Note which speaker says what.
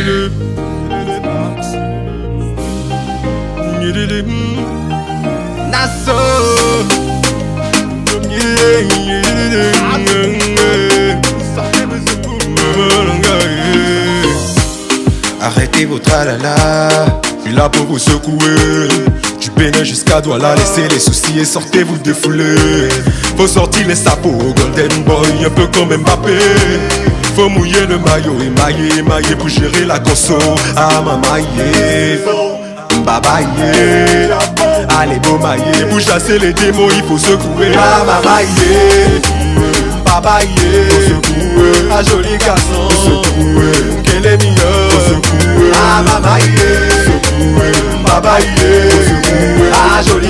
Speaker 1: Nassau.
Speaker 2: Arrêtez vos tralala, je suis là pour vous secouer. Du Bénin jusqu'à Douala, laissez les soucis et sortez-vous défouler. Faut sortir les sapots, Golden Boy, un peu comme Mbappé. Faut mouiller le maillot, émailler pour gérer la conso. Ah mamaye, babaye, allez beau mailler. Pour chasser les démons, il faut secouer. Ah mamaye, babaye, ah joli garçon, quel est meilleur. Ah mamaye, babaye, ah joli